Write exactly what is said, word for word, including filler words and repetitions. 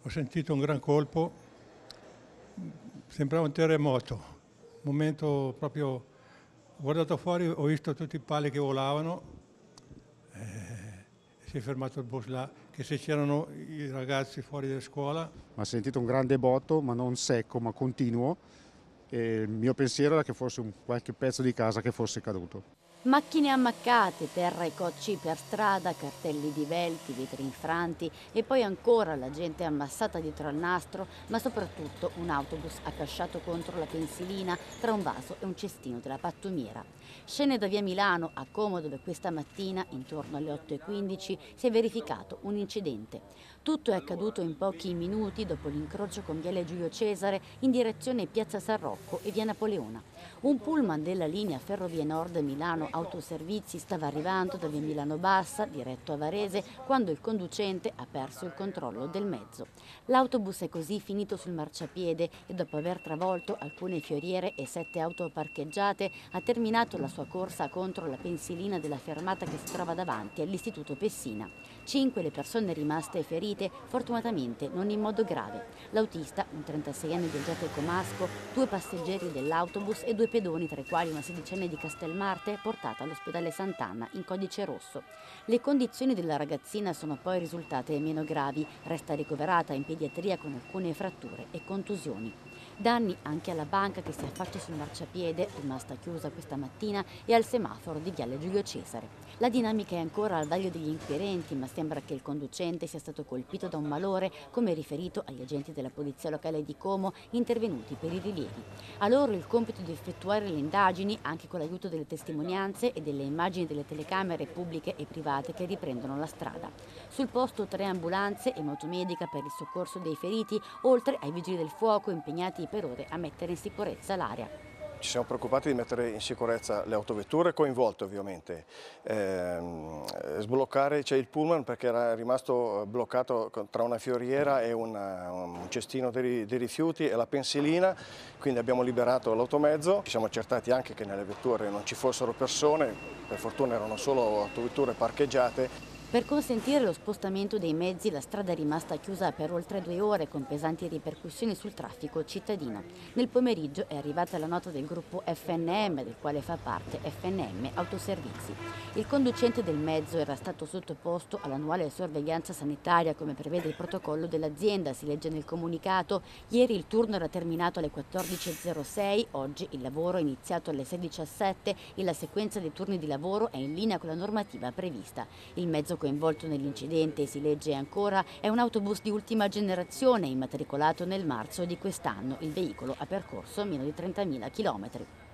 Ho sentito un gran colpo, sembrava un terremoto, un momento proprio, ho guardato fuori, ho visto tutti i pali che volavano, eh, si è fermato il bus là, che se c'erano i ragazzi fuori da scuola. Ha sentito un grande botto, ma non secco, ma continuo, e il mio pensiero era che fosse un qualche pezzo di casa che fosse caduto. Macchine ammaccate, terra e cocci per strada, cartelli divelti, vetri infranti e poi ancora la gente ammassata dietro al nastro, ma soprattutto un autobus accasciato contro la pensilina tra un vaso e un cestino della pattumiera. Scene da via Milano a Como, dove questa mattina, intorno alle otto e quindici, si è verificato un incidente. Tutto è accaduto in pochi minuti dopo l'incrocio con Viale Giulio Cesare in direzione Piazza San Rocco e via Napoleona. Un pullman della linea Ferrovie Nord Milano Autoservizi stava arrivando da via Milano Bassa, diretto a Varese, quando il conducente ha perso il controllo del mezzo. L'autobus è così finito sul marciapiede e dopo aver travolto alcune fioriere e sette auto parcheggiate ha terminato la sua corsa contro la pensilina della fermata che si trova davanti all'Istituto Pessina. Cinque le persone rimaste ferite, fortunatamente non in modo grave. L'autista, un trentaseienne del Giate Comasco, due passeggeri dell'autobus e due pedoni, tra i quali una sedicenne di Castelmarte, portata all'ospedale Sant'Anna in codice rosso. Le condizioni della ragazzina sono poi risultate meno gravi, resta ricoverata in pediatria con alcune fratture e contusioni. Danni anche alla banca che si affaccia sul marciapiede, rimasta chiusa questa mattina, e al semaforo di Viale Giulio Cesare. La dinamica è ancora al vaglio degli inquirenti, ma sembra che il conducente sia stato colpito da un malore, come riferito agli agenti della polizia locale di Como intervenuti per i rilievi. A loro il compito di effettuare le indagini, anche con l'aiuto delle testimonianze e delle immagini delle telecamere pubbliche e private che riprendono la strada. Sul posto tre ambulanze e motomedica per il soccorso dei feriti, oltre ai vigili del fuoco impegnati per ore a mettere in sicurezza l'area. Ci siamo preoccupati di mettere in sicurezza le autovetture coinvolte ovviamente, eh, sbloccare c'è il pullman perché era rimasto bloccato tra una fioriera e una, un cestino di, di rifiuti e la pensilina, quindi abbiamo liberato l'automezzo, ci siamo accertati anche che nelle vetture non ci fossero persone, per fortuna erano solo autovetture parcheggiate. Per consentire lo spostamento dei mezzi la strada è rimasta chiusa per oltre due ore con pesanti ripercussioni sul traffico cittadino. Nel pomeriggio è arrivata la nota del gruppo F N M, del quale fa parte F N M Autoservizi. Il conducente del mezzo era stato sottoposto all'annuale sorveglianza sanitaria come prevede il protocollo dell'azienda, si legge nel comunicato. Ieri il turno era terminato alle quattordici e zero sei, oggi il lavoro è iniziato alle sei e diciassette e la sequenza dei turni di lavoro è in linea con la normativa prevista. Il mezzo coinvolto nell'incidente, si legge ancora, è un autobus di ultima generazione immatricolato nel marzo di quest'anno. Il veicolo ha percorso meno di trentamila chilometri.